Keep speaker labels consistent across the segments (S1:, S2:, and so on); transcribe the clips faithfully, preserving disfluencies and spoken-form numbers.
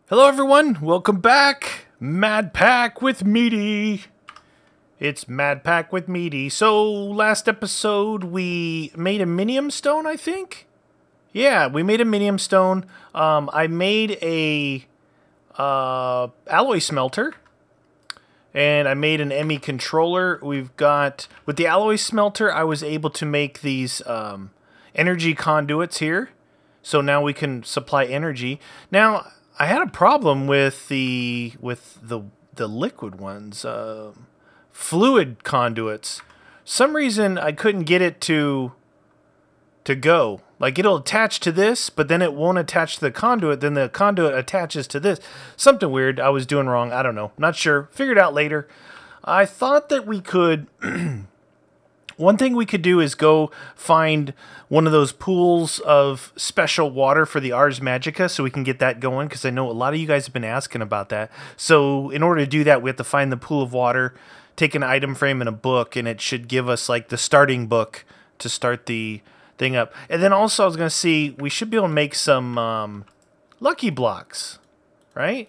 S1: Hello everyone, welcome back. MADPACK with Meaty. It's MADPACK with Meaty. So last episode we made a minium stone, I think. Yeah, we made a minium stone. Um, I made a uh, alloy smelter, and I made an M E controller. We've got with the alloy smelter, I was able to make these um, energy conduits here. So now we can supply energy. Now I had a problem with the with the the liquid ones, uh, fluid conduits. Some reason I couldn't get it to to go. Like it'll attach to this, but then it won't attach to the conduit. Then the conduit attaches to this. Something weird I was doing wrong. I don't know. Not sure. Figured out later. I thought that we could. One thing we could do is go find one of those pools of special water for the Ars Magica so we can get that going, because I know a lot of you guys have been asking about that. So in order to do that, we have to find the pool of water, take an item frame and a book, and it should give us like the starting book to start the thing up. And then also I was going to see, we should be able to make some um, lucky blocks, right?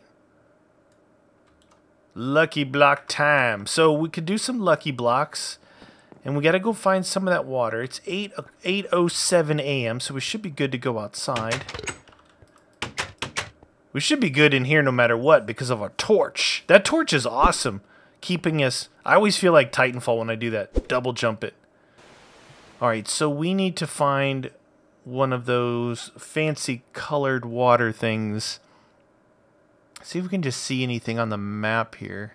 S1: Lucky block time. So we could do some lucky blocks. And we got to go find some of that water. It's eight oh seven a m, so we should be good to go outside. We should be good in here no matter what because of our torch. That torch is awesome. Keeping us... I always feel like Titanfall when I do that. Double jump it. Alright, so we need to find one of those fancy colored water things. See if we can just see anything on the map here.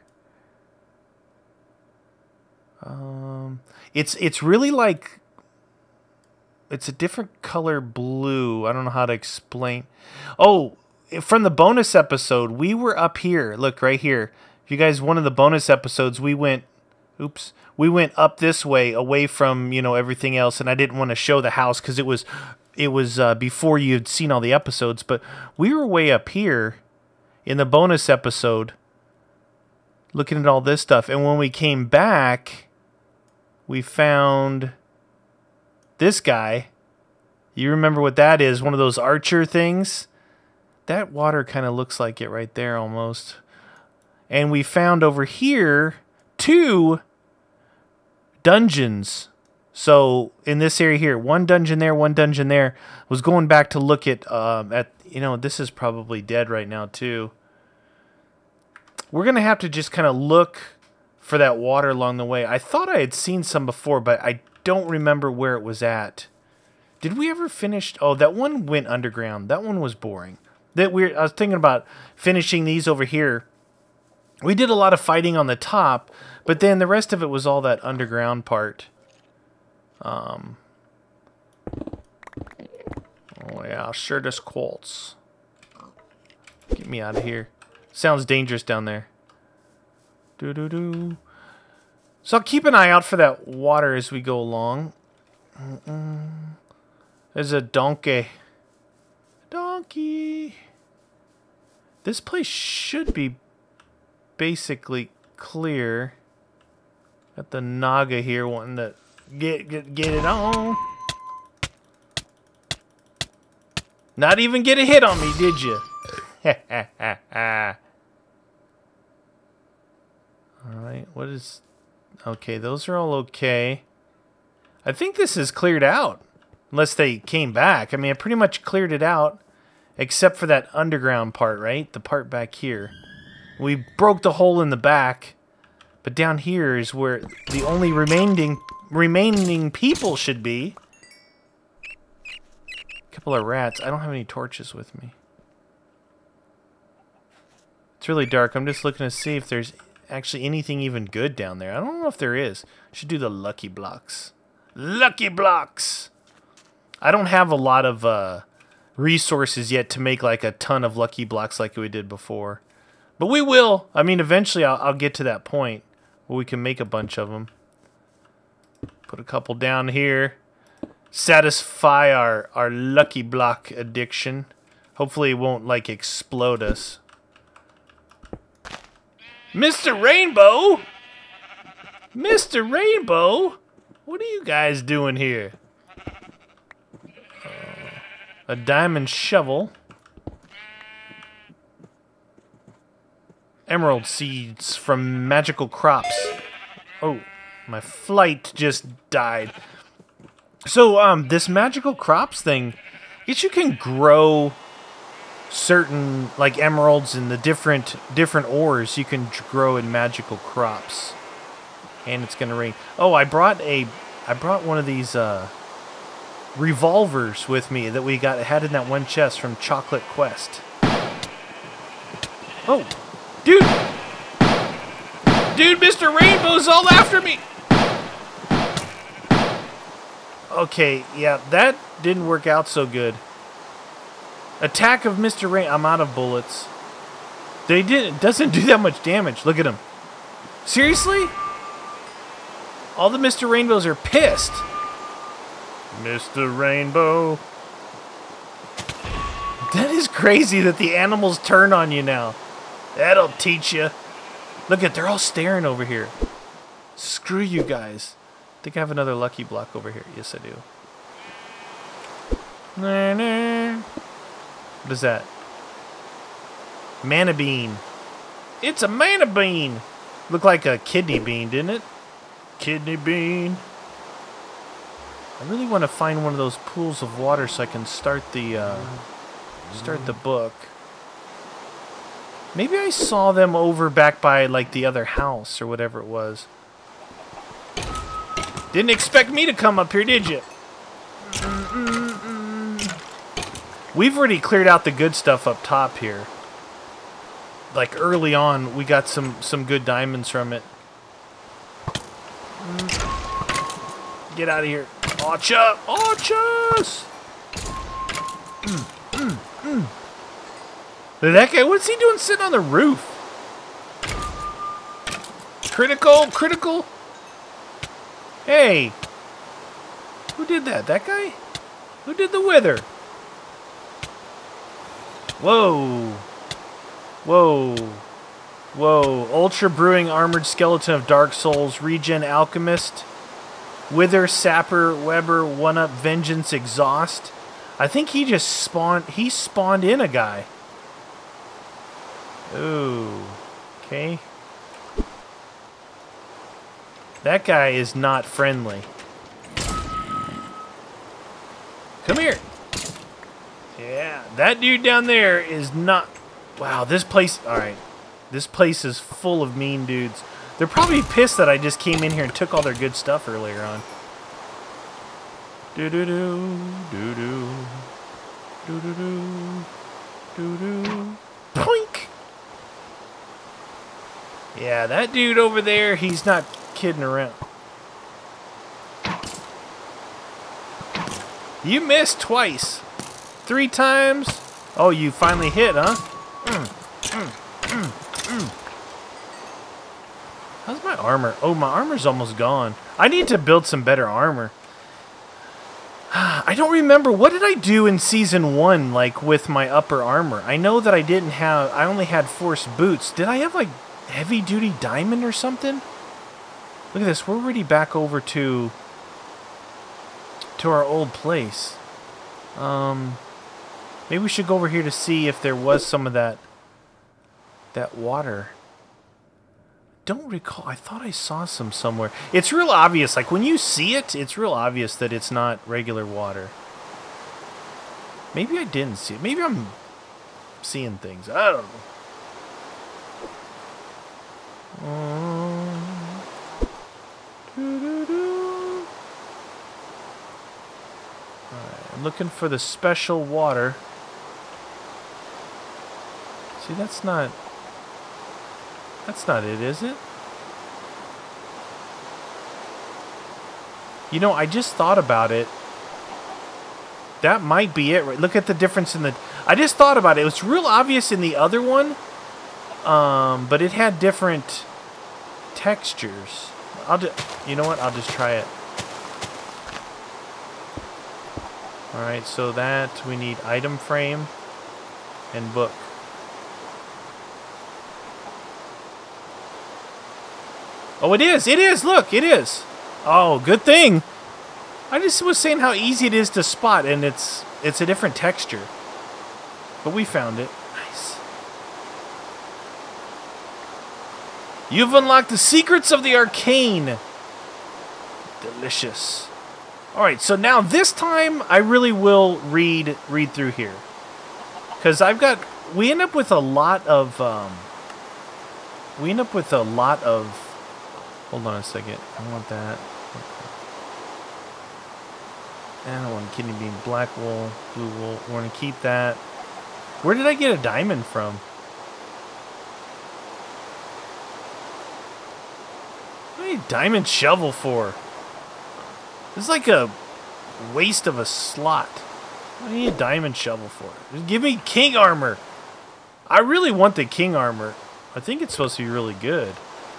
S1: Um, it's it's really like it's a different color blue. I don't know how to explain. Oh, from the bonus episode, we were up here. Look right here. If you guys, one of the bonus episodes, we went. Oops, we went up this way, away from you know everything else, and I didn't want to show the house because it was it was uh, before you had seen all the episodes. But we were way up here in the bonus episode, looking at all this stuff, and when we came back. We found this guy. You remember what that is? One of those archer things? That water kind of looks like it right there almost. And we found over here two dungeons. So in this area here, one dungeon there, one dungeon there. I was going back to look at, um, at you know, this is probably dead right now too. We're going to have to just kind of look for that water along the way. I thought I had seen some before, but I don't remember where it was at. Did we ever finish? Oh, that one went underground. That one was boring. That weird. I was thinking about finishing these over here. We did a lot of fighting on the top, but then the rest of it was all that underground part. Um. Oh yeah, sure does quartz. Get me out of here. Sounds dangerous down there. Do do do. So I'll keep an eye out for that water as we go along. Mm-mm. There's a donkey. Donkey. This place should be basically clear. Got the Naga here wanting to get get get it on. Not even get a hit on me, did you? Ha ha ha ha. Alright, what is... Okay, those are all okay. I think this is cleared out. Unless they came back. I mean, I pretty much cleared it out. Except for that underground part, right? The part back here. We broke the hole in the back. But down here is where the only remaining, remaining people should be. A couple of rats. I don't have any torches with me. It's really dark. I'm just looking to see if there's... actually anything even good down there. I don't know if there is. Should do the lucky blocks. Lucky blocks! I don't have a lot of uh, resources yet to make like a ton of lucky blocks like we did before. But we will. I mean, eventually I'll, I'll get to that point where we can make a bunch of them. Put a couple down here. Satisfy our, our lucky block addiction. Hopefully it won't like explode us. Mister Rainbow? Mister Rainbow? What are you guys doing here? Uh, a diamond shovel. emerald seeds from magical crops. Oh, my flight just died. So, um, this magical crops thing, I guess you can grow certain, like, emeralds and the different different ores you can grow in magical crops. And it's gonna rain. Oh, I brought a, I brought one of these, uh, revolvers with me that we got had in that one chest from Chocolate Quest. Oh, dude! Dude, Mister Rainbow's all after me! Okay, yeah, that didn't work out so good. Attack of Mister Rain... I'm out of bullets. They didn't... It doesn't do that much damage. Look at him. Seriously? All the Mister Rainbows are pissed. Mister Rainbow. That is crazy that the animals turn on you now. That'll teach you. Look at, they're all staring over here. Screw you guys. I think I have another lucky block over here. Yes, I do. Nah, nah. What is that? Mana bean. It's a mana bean. Looked like a kidney bean, didn't it? Kidney bean. I really want to find one of those pools of water so I can start the uh, start the book. Maybe I saw them over back by like the other house or whatever it was. Didn't expect me to come up here, did you? We've already cleared out the good stuff up top here. Like early on, we got some some good diamonds from it. Get out of here. Archer! Archers! Mm, mm, mm. That guy, what's he doing sitting on the roof? Critical, critical. Hey. Who did that? That guy? Who did the wither? Whoa. Whoa. Whoa. Ultra Brewing Armored Skeleton of Dark Souls. Regen Alchemist. Wither, Sapper, Weber, One-Up, Vengeance, Exhaust. I think he just spawned... He spawned in a guy. Ooh. Okay. That guy is not friendly. Come here. Yeah, that dude down there is not... Wow, this place... Alright. This place is full of mean dudes. They're probably pissed that I just came in here and took all their good stuff earlier on. Do-do-do, do-do, do-do-do, do-do. Poink! Yeah, that dude over there, he's not kidding around. You missed twice. Three times. Oh, you finally hit, huh? Mm, mm, mm, mm. How's my armor? Oh, my armor's almost gone. I need to build some better armor. I don't remember. What did I do in Season one, like, with my upper armor? I know that I didn't have... I only had force boots. Did I have, like, heavy-duty diamond or something? Look at this. We're already back over to... to our old place. Um... Maybe we should go over here to see if there was some of that... that water. Don't recall. I thought I saw some somewhere. It's real obvious. Like, when you see it, it's real obvious that it's not regular water. Maybe I didn't see it. Maybe I'm seeing things. I don't know. Um, doo-doo-doo. Alright, I'm looking for the special water. See, that's not... That's not it, is it? You know, I just thought about it. That might be it. Right? Look at the difference in the... I just thought about it. It was real obvious in the other one. Um, but it had different textures. I'll just... You know what? I'll just try it. Alright, so that... We need item frame and book. Oh, it is! It is! Look, it is! Oh, good thing! I just was saying how easy it is to spot, and it's it's a different texture. But we found it. Nice. You've unlocked the secrets of the arcane. Delicious. Alright, so now this time I really will read read through here. Because I've got... We end up with a lot of... Um, we end up with a lot of... Hold on a second. I want that. I don't want kidney bean, black wool, blue wool. We're going to keep that. Where did I get a diamond from? What do I need a diamond shovel for? This is like a waste of a slot. What do I need a diamond shovel for? Just give me king armor. I really want the king armor. I think it's supposed to be really good.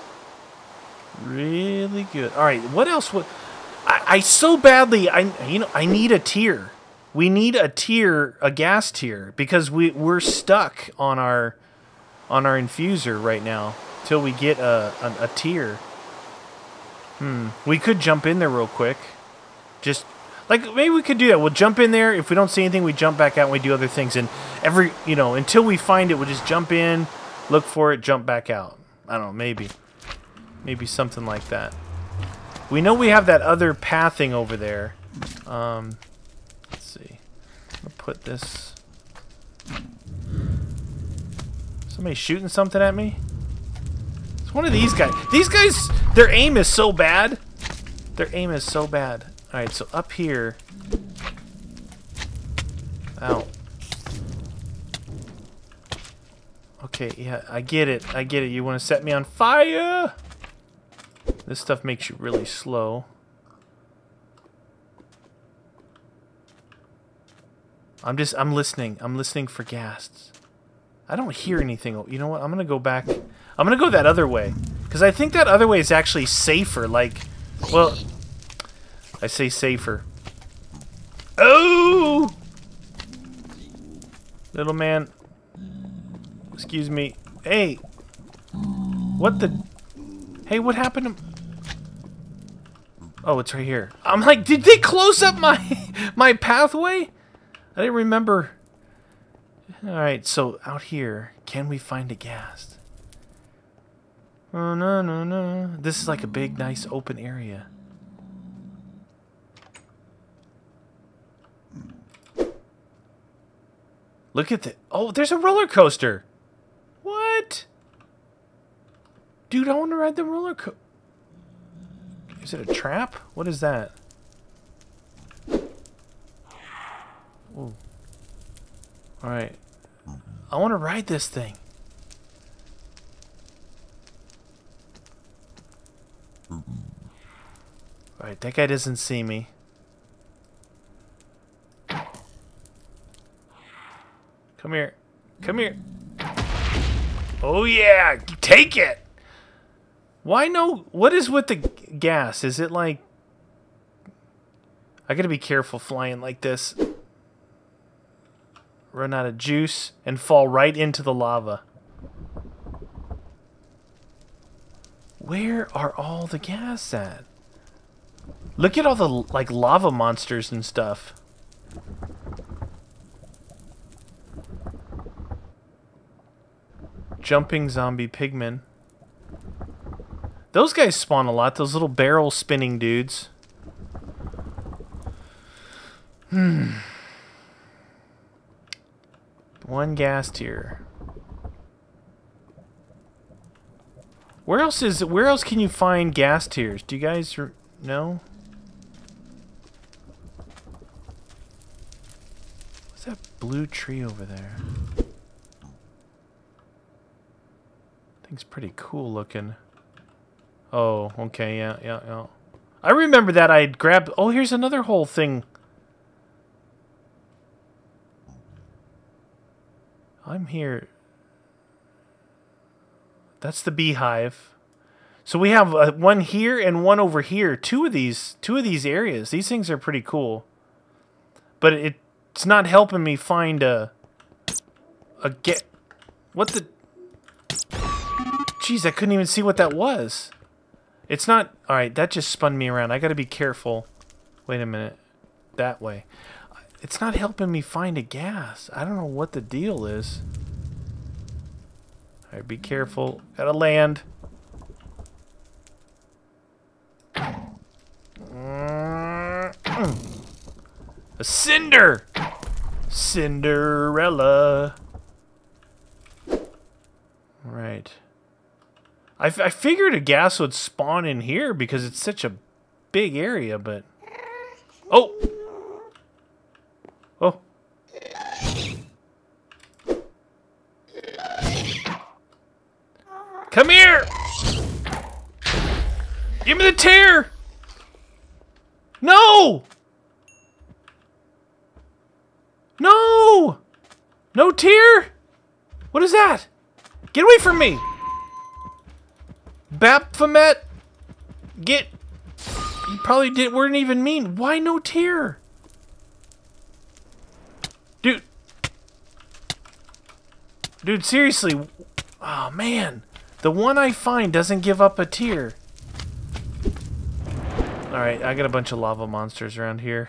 S1: Really good. All right, what else would... I, I so badly... I you know I need a tier. We need a tier, a gas tier, because we we're stuck on our on our infuser right now till we get a a, a tier. Hmm. We could jump in there real quick. Just like maybe we could do that. We'll jump in there. If we don't see anything, we jump back out and we do other things. And every you know until we find it, we'll just jump in, look for it, jump back out. I don't know. Maybe, maybe something like that. We know we have that other pathing over there. Um. I'll put this. Somebody shooting something at me? It's one of these guys. These guys, their aim is so bad. Their aim is so bad. Alright, so up here. Ow. Okay, yeah, I get it. I get it. You want to set me on fire? This stuff makes you really slow. I'm just, I'm listening. I'm listening for ghasts. I don't hear anything. You know what? I'm going to go back. I'm going to go that other way. Because I think that other way is actually safer. Like, well, I say safer. Oh! Little man. Excuse me. Hey. What the? Hey, what happened to... Oh, it's right here. I'm like, did they close up my, my pathway? I didn't remember. Alright, so out here, can we find a ghast? Oh, no, no, no. This is like a big, nice, open area. Look at the... Oh, there's a roller coaster. What? Dude, I want to ride the roller coaster. Is it a trap? What is that? Ooh. Alright. I want to ride this thing. Alright, that guy doesn't see me. Come here. Come here. Oh yeah! Take it! Why no... What is with the gas? Is it like... I gotta be careful flying like this. Run out of juice and fall right into the lava. Where are all the gas at? Look at all the like lava monsters and stuff. Jumping zombie pigmen. Those guys spawn a lot, those little barrel spinning dudes. Hmm. One gas tier. Where else is where else can you find gas tiers? Do you guys know? What's that blue tree over there? Thing's pretty cool looking. Oh, okay, yeah, yeah, yeah. I remember that I'd grabbed... Oh, here's another whole thing. I'm here. That's the beehive. So we have uh, one here and one over here. Two of these, two of these areas. These things are pretty cool. But it, it's not helping me find a... A get... What the... Jeez, I couldn't even see what that was. It's not... Alright, that just spun me around. I gotta be careful. Wait a minute. That way. It's not helping me find a gas. I don't know what the deal is. Alright, be careful. Gotta land. A cinder! Cinderella. Right. I, f I figured a gas would spawn in here because it's such a big area, but... Oh! Oh. Come here! Give me the tear! No! No! No tear? What is that? Get away from me! Baphomet! Get... You probably did, weren't even mean. Why no tear? Dude. Dude, seriously. Oh, man. The one I find doesn't give up a tear. Alright, I got a bunch of lava monsters around here.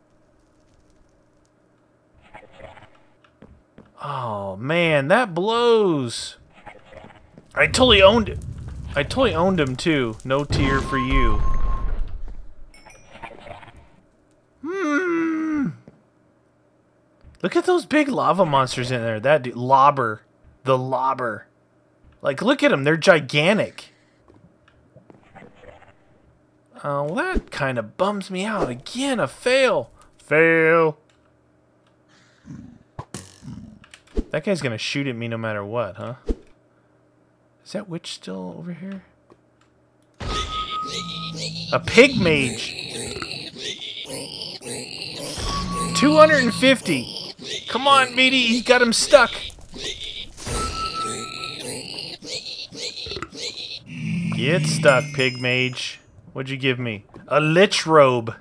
S1: Oh, man, that blows. I totally owned it. I totally owned him, too. No tear for you. Hmm. Look at those big lava monsters in there. That dude, lobber. The lobber. Like, look at them. They're gigantic. Oh, well, that kind of bums me out. Again, a fail. Fail. That guy's gonna shoot at me no matter what, huh? Is that witch still over here? A pig mage. two hundred fifty. Come on, Meaty. He got him stuck. Get stuck, pig mage. What'd you give me? A lich robe.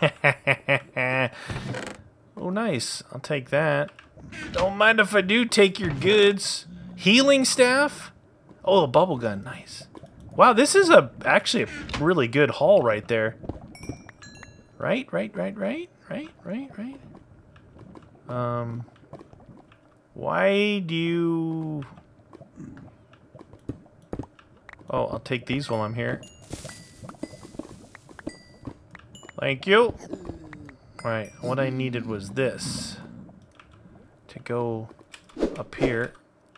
S1: Oh, nice. I'll take that. Don't mind if I do take your goods. Healing staff? Oh, a bubble gun. Nice. Wow, this is a actually a really good haul right there. Right, right, right, right, right, right, right. Um, why do you... Oh, I'll take these while I'm here. Thank you. Right, what I needed was this. To go up here.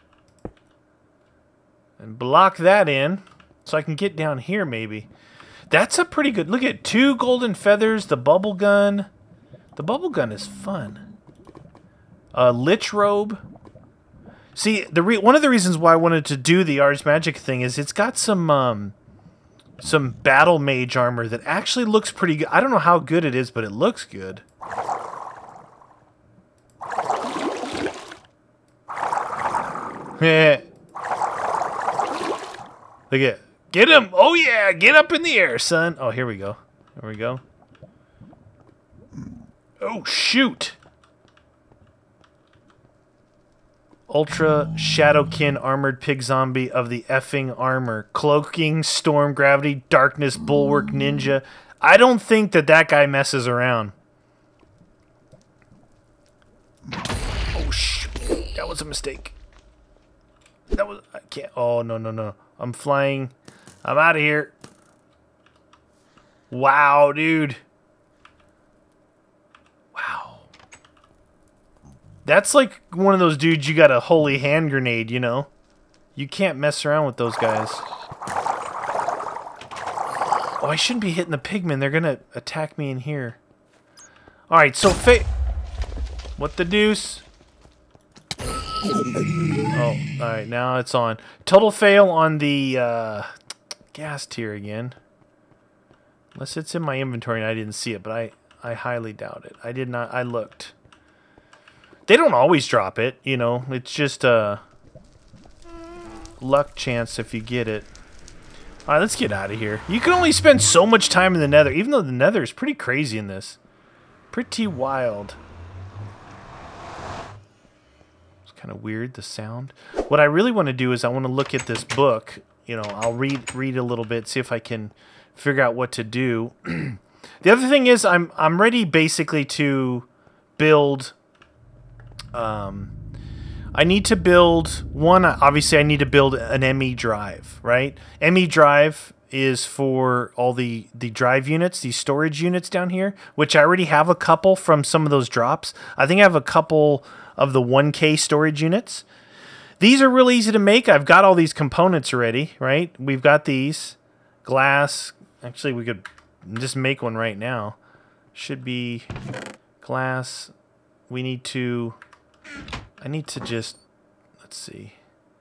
S1: And block that in. So I can get down here, maybe. That's a pretty good... Look at two golden feathers, the bubble gun. The bubble gun is fun. A lich robe. See, the re one of the reasons why I wanted to do the Ars Magic thing is it's got some um, some battle mage armor that actually looks pretty good. I don't know how good it is, but it looks good. Yeah. Look at get him! Oh yeah, get up in the air, son. Oh, here we go. Here we go. Oh shoot! Ultra Shadowkin Armored Pig Zombie of the effing armor. Cloaking, Storm, Gravity, Darkness, Bulwark, Ninja. I don't think that that guy messes around. Oh, shoot. That was a mistake. That was... I can't... Oh, no, no, no. I'm flying. I'm out of here. Wow, dude. Wow. That's like one of those dudes you got a holy hand grenade, you know? You can't mess around with those guys. Oh, I shouldn't be hitting the pigmen. They're gonna attack me in here. Alright, so fa- What the deuce? Oh, alright, now it's on. Total fail on the uh, gas tier again. Unless it's in my inventory and I didn't see it, but I, I highly doubt it. I did not, I looked. They don't always drop it, you know. It's just a luck chance if you get it. All right, let's get out of here. You can only spend so much time in the nether, even though the nether is pretty crazy in this. Pretty wild. It's kind of weird, the sound. What I really want to do is I want to look at this book. You know, I'll read read a little bit, see if I can figure out what to do. The other thing is I'm I'm ready basically to build... Um, I need to build one. Obviously, I need to build an M E drive, right? M E drive is for all the, the drive units, these storage units down here, which I already have a couple from some of those drops. I think I have a couple of the one K storage units. These are really easy to make. I've got all these components already, right? We've got these. Glass. Actually, we could just make one right now. Should be glass. We need to... I need to just... Let's see.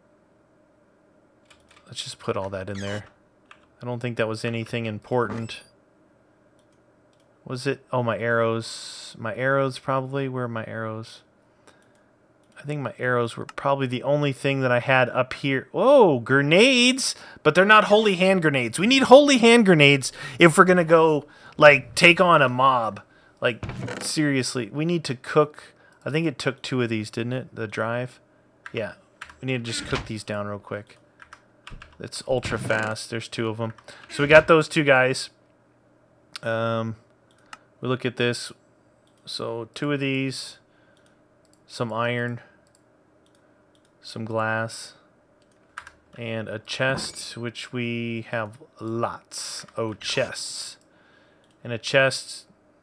S1: Let's just put all that in there. I don't think that was anything important. Was it? Oh, my arrows. My arrows probably. Where are my arrows? I think my arrows were probably the only thing that I had up here. Whoa, grenades! But they're not holy hand grenades. We need holy hand grenades if we're going to go, like, take on a mob. Like, seriously. We need to cook. I think it took two of these, didn't it? The drive? Yeah. We need to just cook these down real quick. It's ultra fast. There's two of them. So we got those two guys. Um, we look at this. So two of these. Some iron. Some glass. And a chest, which we have lots of chests. And a chest.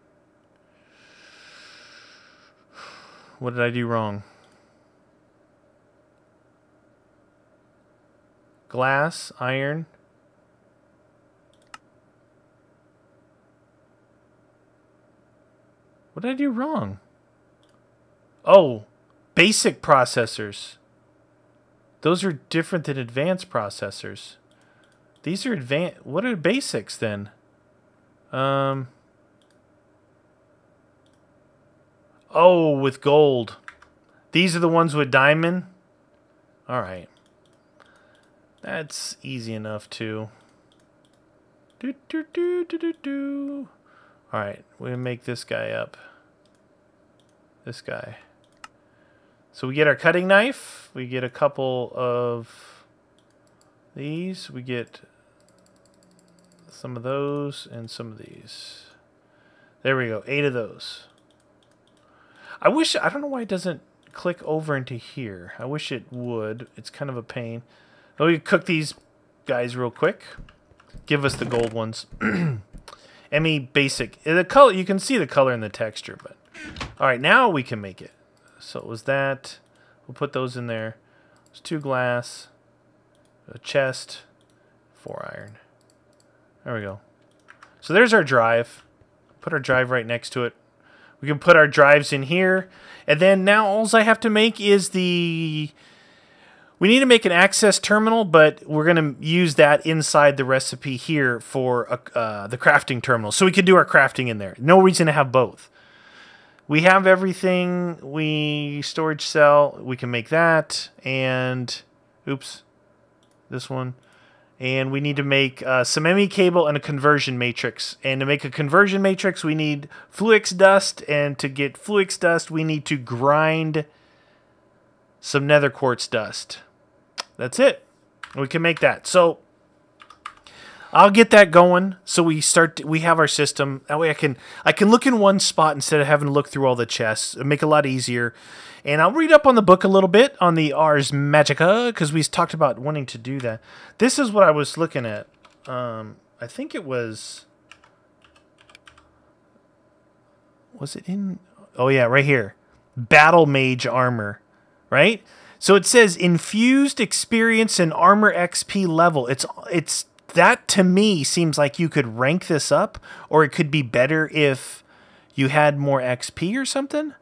S1: What did I do wrong? Glass, iron. What did I do wrong? Oh, basic processors. Those are different than advanced processors. These are advanced. What are basics then? Um. Oh, with gold. These are the ones with diamond? All right. That's easy enough too. Do, do, do, do, do, do. All right, we're gonna make this guy up. This guy. So we get our cutting knife. We get a couple of these. We get some of those and some of these. There we go. Eight of those. I wish, I don't know why it doesn't click over into here. I wish it would. It's kind of a pain. But we cook these guys real quick. Give us the gold ones. M E basic. The color, you can see the color in the texture, but all right, now we can make it. So it was that. We'll put those in there. There's two glass, a chest, four iron. There we go. So there's our drive. Put our drive right next to it. We can put our drives in here, and then now all I have to make is the... We need to make an access terminal, but we're going to use that inside the recipe here for a, uh, the crafting terminal. So we could do our crafting in there. No reason to have both. We have everything. We storage cell. We can make that. And, oops, this one. And we need to make uh, some M E cable and a conversion matrix. And to make a conversion matrix, we need Fluix dust. And to get Fluix dust, we need to grind some nether quartz dust. That's it. We can make that. So I'll get that going. So we start. To, we have our system. That way I can I can look in one spot instead of having to look through all the chests. It'll make it a lot easier. And I'll read up on the book a little bit on the Ars Magica because we talked about wanting to do that. This is what I was looking at. Um, I think it was. Was it in? Oh yeah, right here. Battle Mage armor, right? So it says infused experience and armor X P level. It's it's that to me seems like you could rank this up, or it could be better if you had more X P or something.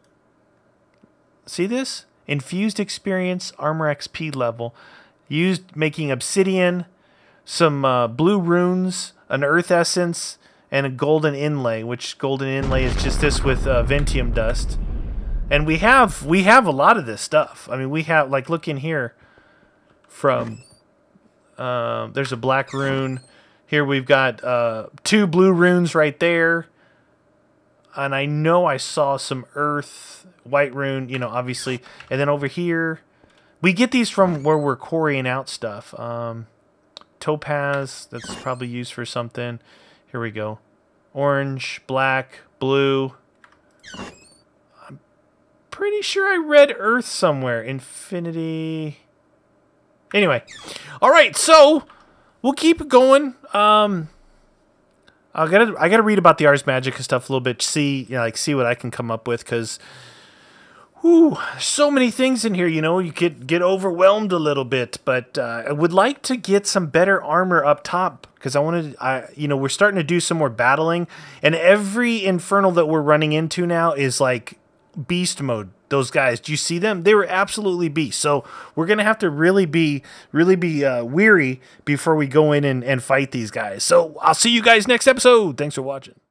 S1: See this? Infused experience, armor X P level. Used making obsidian, some uh, blue runes, an earth essence, and a golden inlay, which golden inlay is just this with uh, Ventium dust. And we have we have a lot of this stuff. I mean, we have, like, look in here from, uh, there's a black rune. Here we've got uh, two blue runes right there. And I know I saw some earth, white rune, you know, obviously. And then over here, we get these from where we're quarrying out stuff. Um, topaz, that's probably used for something. Here we go. Orange, black, blue. Pretty sure I read Earth somewhere. Infinity. Anyway. All right, so we'll keep going. Um, I gotta I gotta read about the Ars Magica stuff a little bit. See, you know, like see what I can come up with, because, whew, so many things in here. You know, you could get overwhelmed a little bit. But uh, I would like to get some better armor up top, because I wanted, I you know, we're starting to do some more battling, and every infernal that we're running into now is like beast mode. Those guys, do you see them? They were absolutely beast. So we're gonna have to really be really be uh, weary before we go in and, and fight these guys. So I'll see you guys next episode. Thanks for watching.